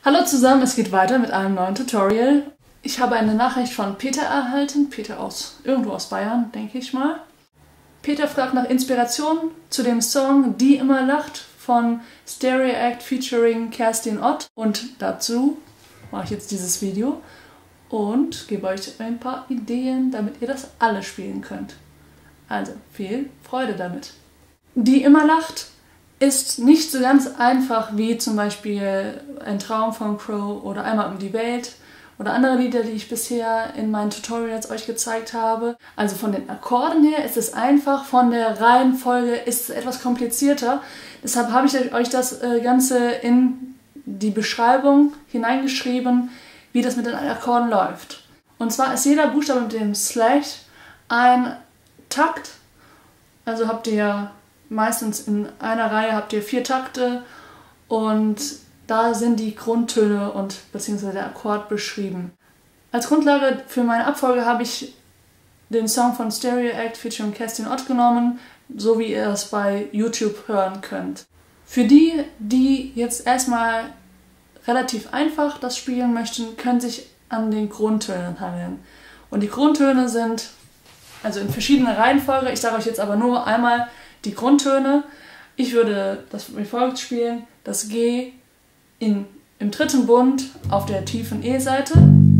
Hallo zusammen, es geht weiter mit einem neuen Tutorial. Ich habe eine Nachricht von Peter erhalten, Peter irgendwo aus Bayern, denke ich mal. Peter fragt nach Inspiration zu dem Song Die immer lacht von Stereo Act featuring Kerstin Ott. Und dazu mache ich jetzt dieses Video und gebe euch ein paar Ideen, damit ihr das alle spielen könnt. Also viel Freude damit. Die immer lacht ist nicht so ganz einfach wie zum Beispiel Ein Traum von Crow oder Einmal um die Welt oder andere Lieder, die ich bisher in meinen Tutorials euch gezeigt habe. Also von den Akkorden her ist es einfach, von der Reihenfolge ist es etwas komplizierter. Deshalb habe ich euch das Ganze in die Beschreibung hineingeschrieben, wie das mit den Akkorden läuft. Und zwar ist jeder Buchstabe mit dem Slash ein Takt. Also habt ihr meistens in einer Reihe 4 Takte und da sind die Grundtöne und beziehungsweise der Akkord beschrieben. Als Grundlage für meine Abfolge habe ich den Song von Stereo Act featuring Kerstin Ott genommen, so wie ihr es bei YouTube hören könnt. Für die, die jetzt erstmal relativ einfach das spielen möchten, können sich an den Grundtönen hangeln. Und die Grundtöne sind also in verschiedener Reihenfolge. Ich sage euch jetzt aber nur einmal die Grundtöne. Ich würde das wie folgt spielen: das G im dritten Bund auf der tiefen E-Seite.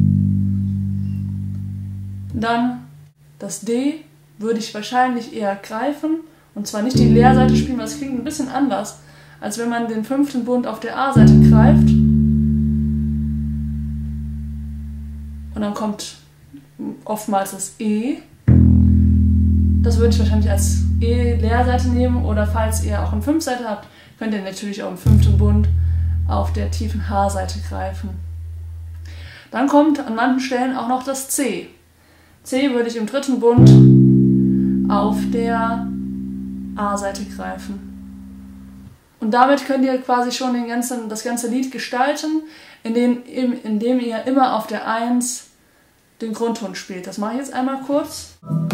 Dann das D würde ich wahrscheinlich eher greifen. Und zwar nicht die Leerseite spielen, weil das klingt ein bisschen anders, als wenn man den 5. Bund auf der A-Seite greift. Und dann kommt oftmals das E. Das würde ich wahrscheinlich als E-Leerseite nehmen, oder falls ihr auch eine 5-Seite habt, könnt ihr natürlich auch im 5. Bund auf der tiefen H-Seite greifen. Dann kommt an manchen Stellen auch noch das C. C würde ich im 3. Bund auf der A-Seite greifen. Und damit könnt ihr quasi schon das ganze Lied gestalten, indem ihr immer auf der 1 den Grundton spielt. Das mache ich jetzt einmal kurz.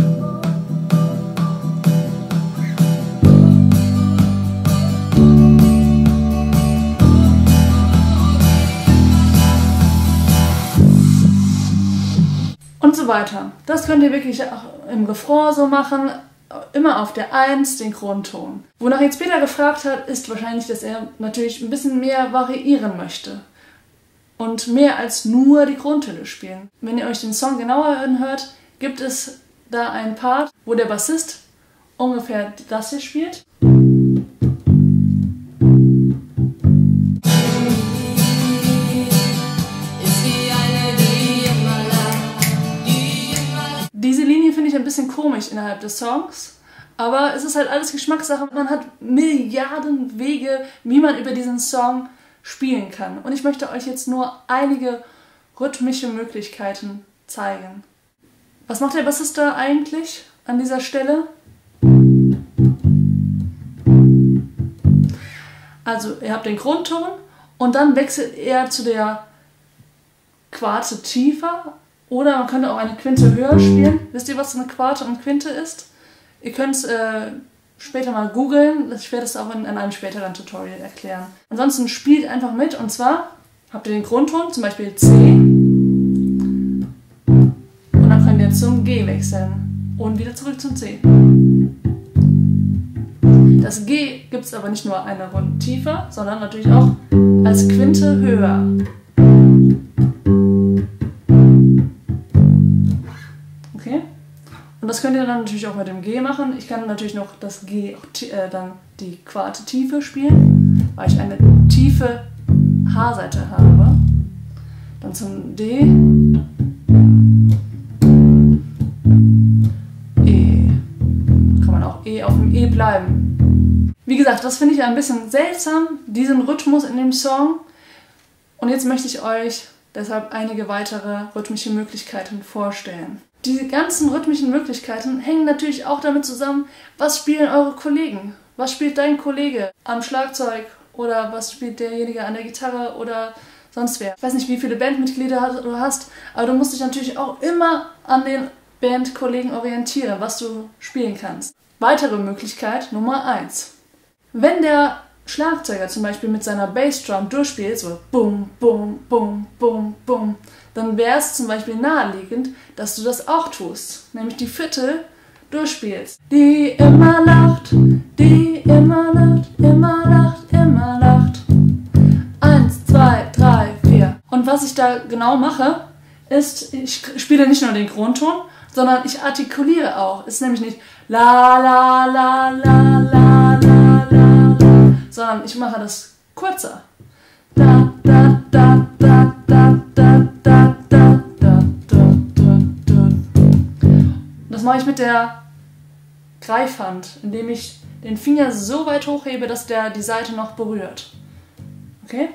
Und so weiter. Das könnt ihr wirklich auch im Refrain so machen, immer auf der 1 den Grundton. Wonach jetzt Peter gefragt hat, ist wahrscheinlich, dass er natürlich ein bisschen mehr variieren möchte und mehr als nur die Grundtöne spielen. Wenn ihr euch den Song genauer anhört, gibt es da einen Part, wo der Bassist ungefähr das hier spielt. Diese Linie finde ich ein bisschen komisch innerhalb des Songs, aber es ist halt alles Geschmackssache. Man hat Milliarden Wege, wie man über diesen Song spielen kann. Und ich möchte euch jetzt nur einige rhythmische Möglichkeiten zeigen. Was macht der Bassist da eigentlich an dieser Stelle? Also ihr habt den Grundton und dann wechselt er zu der Quarte tiefer. Oder man könnte auch eine Quinte höher spielen. Wisst ihr, was eine Quarte und Quinte ist? Ihr könnt es später mal googeln. Ich werde es auch in einem späteren Tutorial erklären. Ansonsten spielt einfach mit. Und zwar habt ihr den Grundton, zum Beispiel C. Und dann könnt ihr zum G wechseln. Und wieder zurück zum C. Das G gibt es aber nicht nur eine Runde tiefer, sondern natürlich auch als Quinte höher. Und das könnt ihr dann natürlich auch mit dem G machen. Ich kann natürlich noch das G, dann die Quarte Tiefe spielen, weil ich eine tiefe H-Seite habe. Dann zum D. E. Kann man auch auf dem E bleiben. Wie gesagt, das finde ich ein bisschen seltsam, diesen Rhythmus in dem Song. Und jetzt möchte ich euch deshalb einige weitere rhythmische Möglichkeiten vorstellen. Diese ganzen rhythmischen Möglichkeiten hängen natürlich auch damit zusammen, was spielen eure Kollegen? Was spielt dein Kollege am Schlagzeug oder was spielt derjenige an der Gitarre oder sonst wer? Ich weiß nicht, wie viele Bandmitglieder du hast, aber du musst dich natürlich auch immer an den Bandkollegen orientieren, was du spielen kannst. Weitere Möglichkeit Nummer 1. Wenn der Schlagzeuger zum Beispiel mit seiner Bassdrum durchspielt, so bum, bum, bum, bum, bum, dann wäre es zum Beispiel naheliegend, dass du das auch tust, nämlich die Viertel durchspielst. Die immer lacht, die immer lacht, immer lacht, immer lacht. 1, 2, 3, 4. Und was ich da genau mache, ist, ich spiele nicht nur den Grundton, sondern ich artikuliere auch. Es ist nämlich nicht la la la la la la la, sondern ich mache das kürzer. Da da da da da da da da da da da. Das mache ich mit der Greifhand, indem ich den Finger so weit hochhebe, dass der die Saite noch berührt. Okay?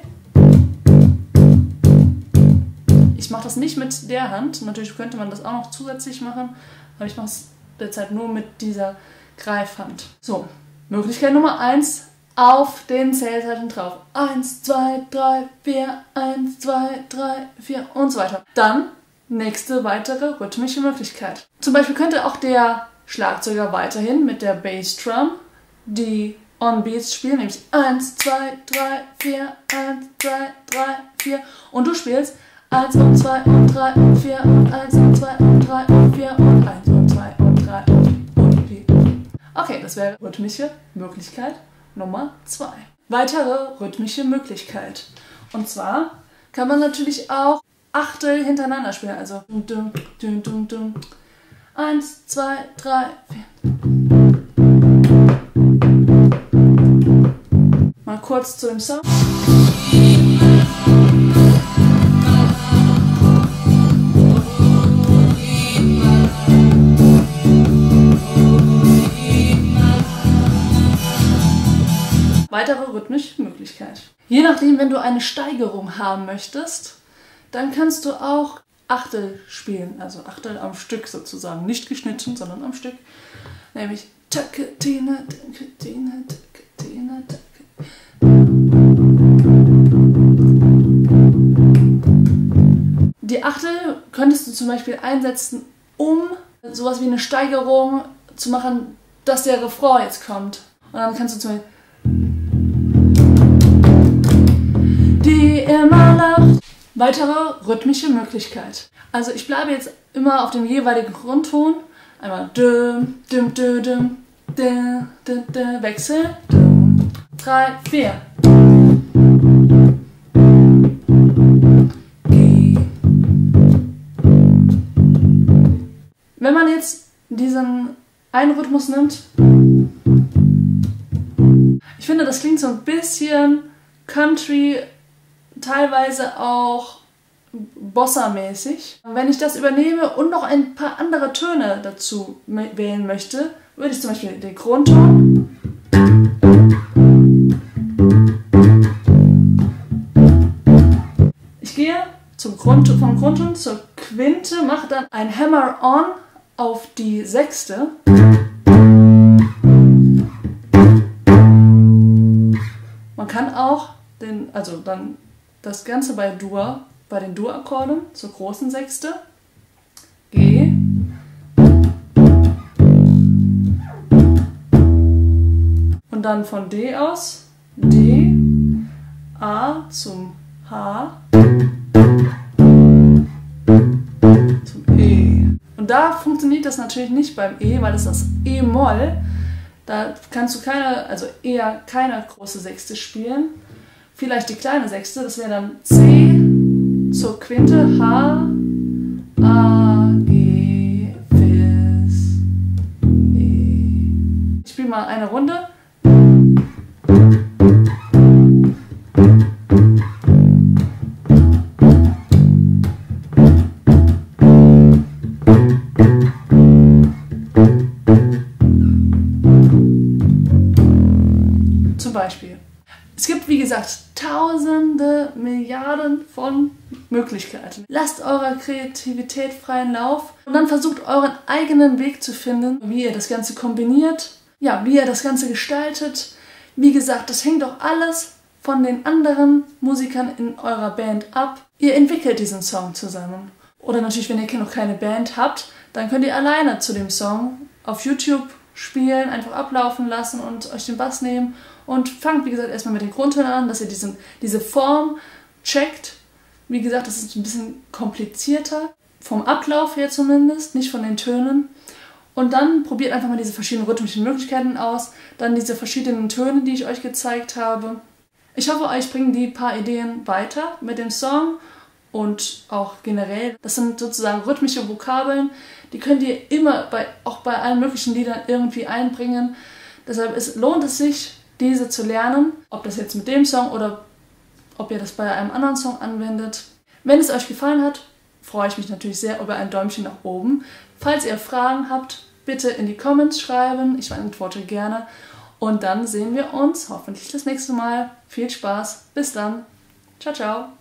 Ich mache das nicht mit der Hand. Natürlich könnte man das auch noch zusätzlich machen, aber ich mache es derzeit nur mit dieser Greifhand. So, Möglichkeit Nummer 1, auf den Zählzeiten drauf. 1, 2, 3, 4, 1, 2, 3, 4 und so weiter. Dann nächste weitere rhythmische Möglichkeit. Zum Beispiel könnte auch der Schlagzeuger weiterhin mit der Bassdrum die On-Beats spielen, nämlich 1, 2, 3, 4, 1, 2, 3, 4 und du spielst 1 und 2 und 3 und 4 und 1 und 2 und 3 und 4 und 1 und 2 und 3 und 4. Okay, das wäre rhythmische Möglichkeit Nummer 2. Weitere rhythmische Möglichkeit. Und zwar kann man natürlich auch Achtel hintereinander spielen. Also 1, 2, 3, 4. Mal kurz zu dem Song. Weitere rhythmische Möglichkeit. Je nachdem, wenn du eine Steigerung haben möchtest, dann kannst du auch Achtel spielen, also Achtel am Stück sozusagen, nicht geschnitten, sondern am Stück, nämlich Takatina, Takatina, Takatina, Takatina. Die Achtel könntest du zum Beispiel einsetzen, um sowas wie eine Steigerung zu machen, dass der Refrain jetzt kommt. Und dann kannst du zum Beispiel die immer lacht. Weitere rhythmische Möglichkeit. Also ich bleibe jetzt immer auf dem jeweiligen Grundton. Einmal düm, düm, düm, düm, düm, düm, düm, Wechsel. 3, 4. G. Wenn man jetzt diesen einen Rhythmus nimmt, ich finde, das klingt so ein bisschen Country, teilweise auch Bossa-mäßig. Wenn ich das übernehme und noch ein paar andere Töne dazu wählen möchte, würde ich zum Beispiel den Grundton ich gehe vom Grundton zur Quinte, mache dann ein Hammer-on auf die Sechste. Man kann auch dann das Ganze bei den Dur-Akkorden zur großen Sechste. G. Und dann von D aus D, A zum H, zum E. Und da funktioniert das natürlich nicht beim E, weil das E-Moll. Da kannst du eher keine große Sechste spielen. Vielleicht die kleine Sechste, das wäre dann C zur Quinte, H, A, G, Fis, E. Ich spiele mal eine Runde. Zum Beispiel. Es gibt, wie gesagt, tausende, Milliarden von Möglichkeiten. Lasst eurer Kreativität freien Lauf und dann versucht euren eigenen Weg zu finden, wie ihr das Ganze kombiniert, ja, wie ihr das Ganze gestaltet. Wie gesagt, das hängt auch alles von den anderen Musikern in eurer Band ab. Ihr entwickelt diesen Song zusammen. Oder natürlich, wenn ihr noch keine Band habt, dann könnt ihr alleine zu dem Song auf YouTube spielen, einfach ablaufen lassen und euch den Bass nehmen Und fangt, wie gesagt, erstmal mit den Grundtönen an, dass ihr diese Form checkt. Wie gesagt, das ist ein bisschen komplizierter, vom Ablauf her zumindest, nicht von den Tönen. Und dann probiert einfach mal diese verschiedenen rhythmischen Möglichkeiten aus, dann diese verschiedenen Töne, die ich euch gezeigt habe. Ich hoffe, euch bringen die paar Ideen weiter mit dem Song und auch generell. Das sind sozusagen rhythmische Vokabeln, die könnt ihr immer auch bei allen möglichen Liedern irgendwie einbringen. Deshalb lohnt es sich, diese zu lernen, ob das jetzt mit dem Song oder ob ihr das bei einem anderen Song anwendet. Wenn es euch gefallen hat, freue ich mich natürlich sehr über ein Däumchen nach oben. Falls ihr Fragen habt, bitte in die Comments schreiben. Ich antworte gerne. Und dann sehen wir uns hoffentlich das nächste Mal. Viel Spaß. Bis dann. Ciao, ciao.